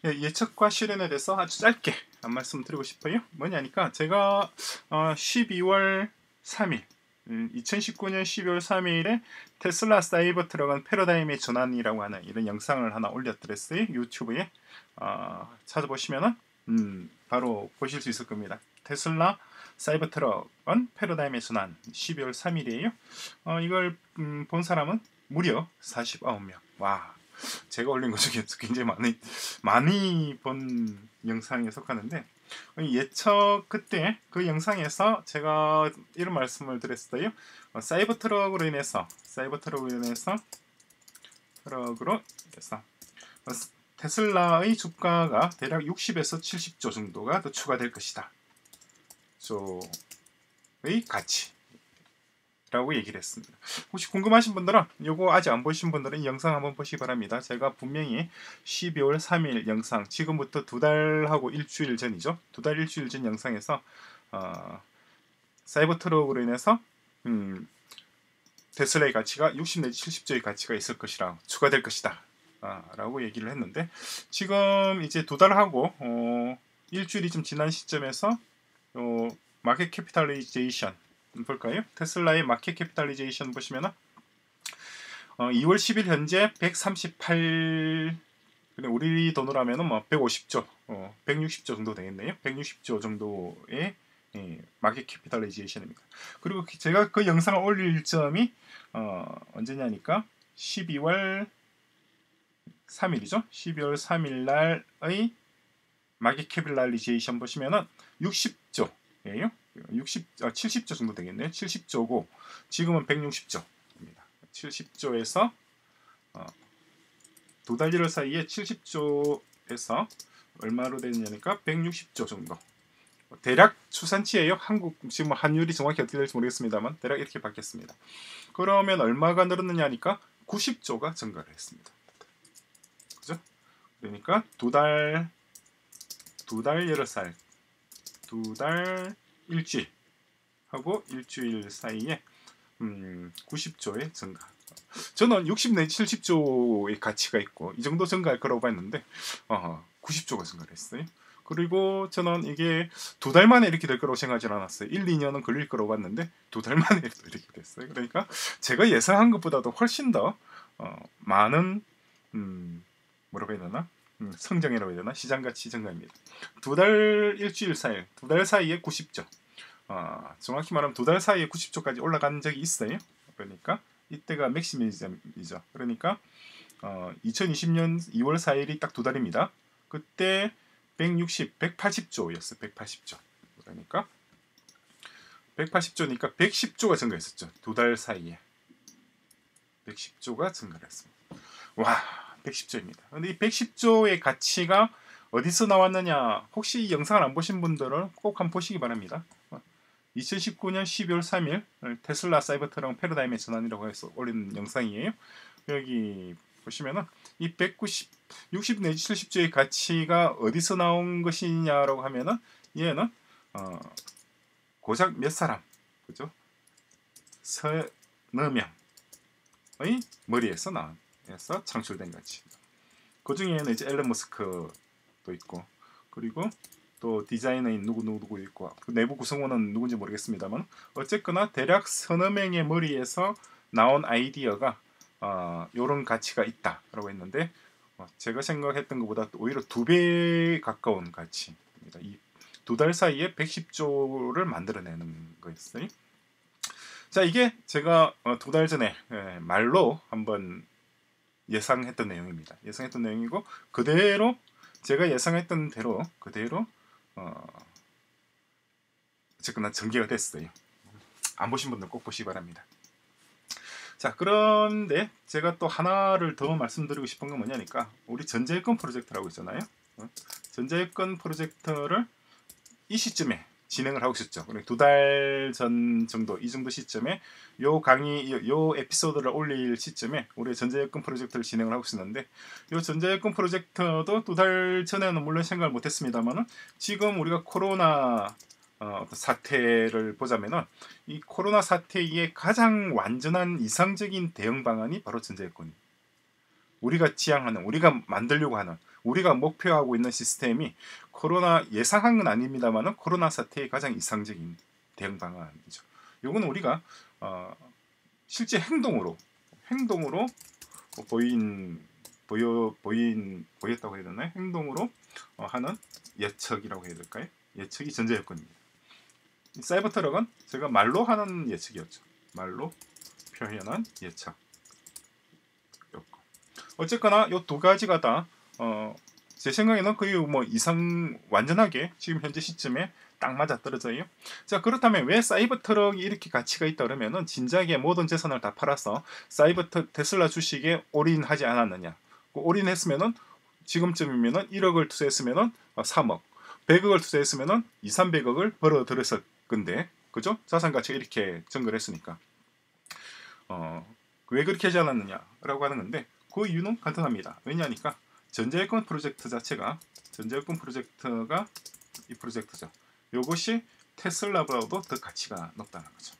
예측과 실현에 대해서 아주 짧게 한 말씀 드리고 싶어요. 뭐냐니까 제가 12월 3일 2019년 12월 3일에 테슬라 사이버 트럭은 패러다임의 전환이라고 하는 이런 영상을 하나 올려드렸어요. 유튜브에 찾아보시면은 바로 보실 수 있을 겁니다. 테슬라 사이버 트럭은 패러다임의 전환 12월 3일이에요. 이걸 본 사람은 무려 49명. 와, 제가 올린 것 중에서 굉장히 많이 본 영상에 속하는데, 예측 그때 그 영상에서 제가 이런 말씀을 드렸어요. 사이버 트럭으로 인해서 테슬라의 주가가 대략 60에서 70조 정도가 더 추가될 것이다. 조의 가치라고 얘기를 했습니다. 혹시 궁금하신 분들은 요거 아직 안 보신 분들은 이 영상 한번 보시기 바랍니다. 제가 분명히 12월 3일 영상, 지금부터 2달하고 일주일 전이죠. 2달 일주일 전 영상에서 사이버 트럭으로 인해서 테슬라의 가치가 60 내지 70조의 가치가 있을 것이라 추가될 것이다 라고 얘기를 했는데, 지금 이제 2달하고 일주일이 좀 지난 시점에서 마켓 캐피탈리제이션 볼까요? 테슬라의 마켓 캐피탈리제이션 보시면은 2월 10일 현재 138, 우리 돈으로 하면은 뭐 150조, 160조 정도 되겠네요. 160조 정도의 마켓 캐피탈리제이션입니다. 그리고 제가 그 영상을 올릴 점이 언제냐니까 12월 3일이죠. 12월 3일 날의 마켓 캐피탈리제이션 보시면은 60조예요. 70조 정도 되겠네요. 70조고 지금은 160조입니다. 70조에서 2달 1월 사이에 70조에서 얼마로 되느냐니까 160조 정도. 대략 추산치예요. 한국 지금 환율이 정확히 어떻게 될지 모르겠습니다만 대략 이렇게 받겠습니다. 그러면 얼마가 늘었느냐니까 90조가 증가를 했습니다. 그죠? 그러니까 2달 8살, 2달 일주일 하고 일주일 사이에 90조의 증가. 저는 60 내지 70조의 가치가 있고 이 정도 증가할 거라고 봤는데 90조가 증가를 했어요. 그리고 저는 이게 2달 만에 이렇게 될 거라고 생각하지 않았어요. 1, 2년은 걸릴 거라고 봤는데 2달 만에 이렇게 됐어요. 그러니까 제가 예상한 것보다도 훨씬 더 많은 뭐라고 해야 되나? 성장이라고 해야 되나? 시장가치 증가입니다. 2달 일주일 사이, 2달 사이에 90조. 정확히 말하면 2달 사이에 90조까지 올라간 적이 있어요. 그러니까 이때가 맥시멈이죠. 그러니까 2020년 2월 4일이 딱 2달입니다. 그때 180조였어요. 180조. 그러니까 180조니까 110조가 증가했었죠. 2달 사이에 110조가 증가를 했습니다. 와, 110조입니다. 근데 이 110조의 가치가 어디서 나왔느냐? 혹시 이 영상을 안 보신 분들은 꼭 한번 보시기 바랍니다. 2019년 12월 3일 테슬라 사이버 트럭 패러다임의 전환이라고 해서 올린 영상이에요. 여기 보시면은 이 60 내지 70조의 가치가 어디서 나온 것이냐라고 하면은 얘는 고작 몇 사람, 그죠? 서너 명의 머리에서 나와서 창출된 가치. 그 중에는 이제 앨런 머스크도 있고, 그리고 또 디자이너인 누구 있고, 그 내부 구성원은 누군지 모르겠습니다만 어쨌거나 대략 서너 명의 머리에서 나온 아이디어가 이런 가치가 있다라고 했는데, 제가 생각했던 것보다 오히려 2배 가까운 가치입니다. 이 2달 사이에 110조를 만들어내는 거였어요. 자, 이게 제가 2달 전에 말로 한번 예상했던 내용입니다. 예상했던 내용이고 그대로 제가 예상했던 대로 그대로 어쨌거나 전개가 됐어요. 안 보신 분들 꼭 보시기 바랍니다. 자, 그런데 제가 또 하나를 더 말씀드리고 싶은 건 뭐냐니까 우리 전자여권 프로젝트라고 있잖아요. 전자여권 프로젝트를 이 시점에 진행을 하고 있었죠. 2달 전 정도, 이 정도 시점에 요 강의, 요 에피소드를 올릴 시점에 우리 전자여권 프로젝트를 진행을 하고 있었는데, 요 전자여권 프로젝트도 2달 전에는 물론 생각을 못했습니다만은 지금 우리가 코로나 사태를 보자면은 이 코로나 사태에 가장 완전한 이상적인 대응 방안이 바로 전자여권입니다. 우리가 지향하는, 우리가 만들려고 하는, 우리가 목표하고 있는 시스템이 코로나 예상한 건 아닙니다만은 코로나 사태의 가장 이상적인 대응 방안이죠. 요거는 우리가 실제 행동으로 보였다고 해야 되나요? 행동으로 하는 예측이라고 해야 될까요? 예측이 전제 요건입니다. 사이버 트럭은 제가 말로 하는 예측이었죠. 말로 표현한 예측 요건. 어쨌거나 요 두 가지가 다 제 생각에는 거의 뭐 이상 완전하게 지금 현재 시점에 딱 맞아 떨어져요. 자, 그렇다면 왜 사이버 트럭이 이렇게 가치가 있다 그러면은 진작에 모든 재산을 다 팔아서 사이버 테슬라 주식에 올인하지 않았느냐? 올인했으면은 지금쯤이면은 1억을 투자했으면은 3억, 100억을 투자했으면은 2, 300억을 벌어 들였을 건데, 그죠? 자산 가치가 이렇게 증가를 했으니까. 왜 그렇게 하지 않았느냐라고 하는 건데, 그 이유는 간단합니다. 왜냐하니까 전자여권 프로젝트 자체가 이 프로젝트죠. 이것이 테슬라보다도 더 가치가 높다는 거죠.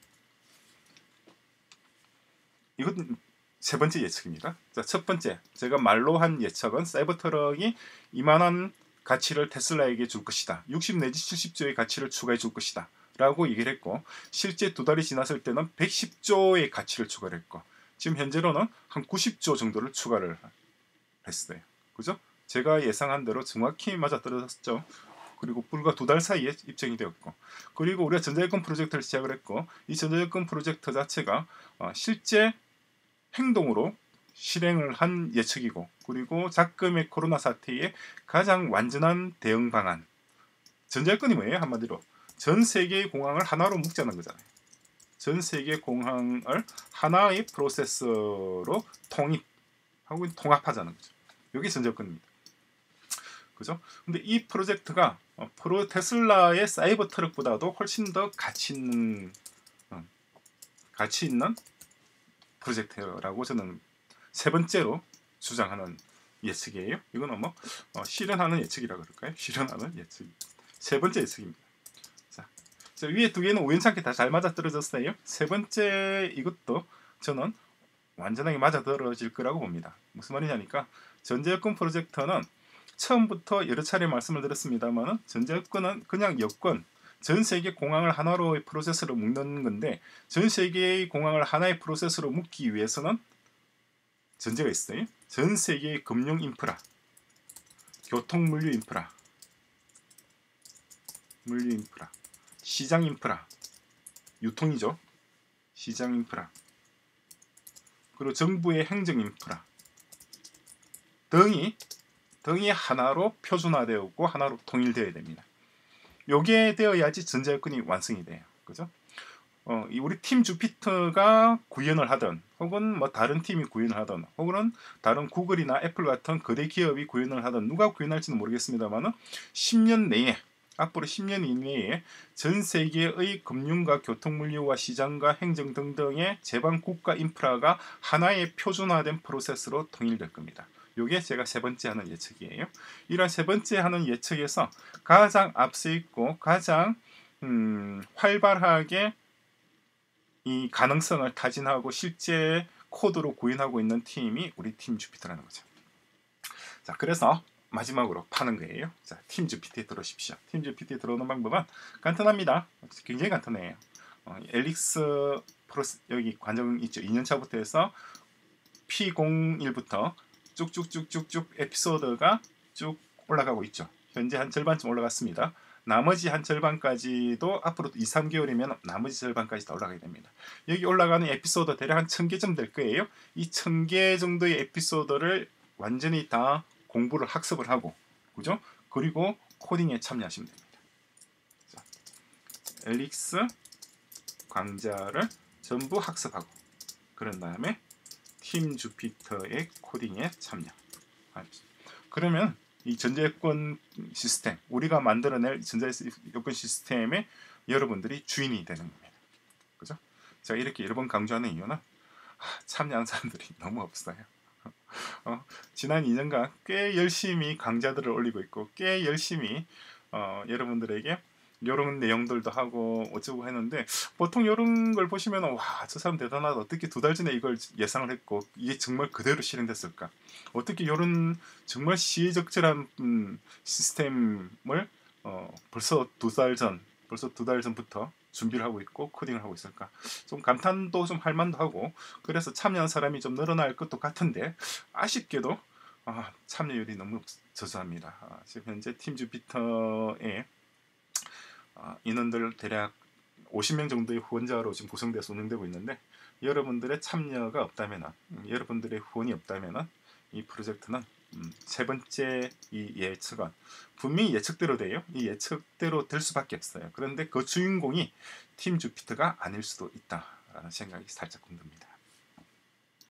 이건 세 번째 예측입니다. 자, 첫 번째, 제가 말로 한 예측은 사이버 트럭이 이만한 가치를 테슬라에게 줄 것이다. 60 내지 70조의 가치를 추가해 줄 것이다. 라고 얘기를 했고, 실제 두 달이 지났을 때는 110조의 가치를 추가를 했고, 지금 현재로는 한 90조 정도를 추가를 했어요. 그죠? 제가 예상한 대로 정확히 맞아떨어졌죠. 그리고 불과 두 달 사이에 입증이 되었고, 그리고 우리가 전자여권 프로젝트를 시작을 했고, 이 전자여권 프로젝트 자체가 실제 행동으로 실행을 한 예측이고, 그리고 작금의 코로나 사태에 가장 완전한 대응 방안. 전자여권이 뭐예요? 한마디로 전 세계의 공항을 하나로 묶자는 거잖아요. 전 세계 공항을 하나의 프로세서로 통합하자는 거죠. 이게 전자여권입니다. 그죠? 근데 이 프로젝트가 테슬라의 사이버 트럭보다도 훨씬 더 가치 있는 프로젝트라고 저는 세 번째로 주장하는 예측이에요. 이거는 뭐 실현하는 예측이라 그럴까요? 실현하는 예측. 세 번째 예측입니다. 자, 위에 두 개는 우연찮게 다 잘 맞아떨어졌어요. 세 번째 이것도 저는 완전하게 맞아떨어질 거라고 봅니다. 무슨 말이냐니까 전자여권 프로젝트는 처음부터 여러 차례 말씀을 드렸습니다만 전자여권은 그냥 여권, 전 세계 공항을 하나로의 프로세스로 묶는 건데, 전 세계의 공항을 하나의 프로세스로 묶기 위해서는 전제가 있어요. 전 세계의 금융 인프라, 교통 물류 인프라, 시장 인프라, 유통이죠. 시장 인프라, 그리고 정부의 행정 인프라 등이 하나로 표준화되었고 하나로 통일되어야 됩니다. 요게 되어야지 전자여권이 완성이 돼요. 그죠? 우리 팀 주피터가 구현을 하든, 혹은 뭐 다른 팀이 구현을 하든, 혹은 다른 구글이나 애플 같은 거대 기업이 구현을 하든, 누가 구현할지는 모르겠습니다만은 10년 내에, 앞으로 10년 이내에 전 세계의 금융과 교통물류와 시장과 행정 등등의 제방 국가 인프라가 하나의 표준화된 프로세스로 통일될 겁니다. 이게 제가 세 번째 하는 예측이에요. 이런 세 번째 하는 예측에서 가장 앞서 있고 가장 활발하게 이 가능성을 타진하고 실제 코드로 구현하고 있는 팀이 우리 팀 주피터라는 거죠. 자, 그래서 마지막으로 파는 거예요. 자, 팀 주피터에 들어오십시오. 팀 주피터에 들어오는 방법은 간단합니다. 굉장히 간단해요. 엘릭스 프로스 여기 관정 있죠. 2년차부터 해서 P01부터 쭉쭉쭉쭉쭉 에피소드가 쭉 올라가고 있죠. 현재 한 절반쯤 올라갔습니다. 나머지 한 절반까지도 앞으로 2, 3개월이면 나머지 절반까지 다 올라가게 됩니다. 여기 올라가는 에피소드 대략 한 1000개쯤 될 거예요. 이 1000개 정도의 에피소드를 완전히 다 공부를 학습을 하고, 그죠? 그리고 코딩에 참여하시면 됩니다. 자, 엘릭스 강좌를 전부 학습하고, 그런 다음에 팀 주피터의 코딩에 참여. 그러면 이 전자여권 시스템, 우리가 만들어낼 전자여권 시스템의 여러분들이 주인이 되는 겁니다. 그죠? 제가 이렇게 여러 번 강조하는 이유는 참여하는 사람들이 너무 없어요. 지난 2년간 꽤 열심히 강좌들을 올리고 있고, 꽤 열심히 여러분들에게 이런 내용들도 하고 어쩌고 했는데 보통 이런 걸 보시면 와, 저 사람 대단하다. 어떻게 2달 전에 이걸 예상을 했고 이게 정말 그대로 실행됐을까? 어떻게 이런 정말 시의적절한 시스템을 벌써 2달 전부터 준비를 하고 있고 코딩을 하고 있을까? 좀 감탄도 좀 할 만도 하고 그래서 참여한 사람이 좀 늘어날 것도 같은데 아쉽게도 참여율이 너무 저조합니다. 지금 현재 팀 주피터에 인원들 대략 50명 정도의 후원자로 지금 구성돼서 운영되고 있는데 여러분들의 참여가 없다면 여러분들의 후원이 없다면 이 프로젝트는 세 번째 이 예측은 분명히 예측대로 돼요. 이 예측대로 될 수밖에 없어요. 그런데 그 주인공이 팀 주피터가 아닐 수도 있다라는 생각이 살짝 듭니다.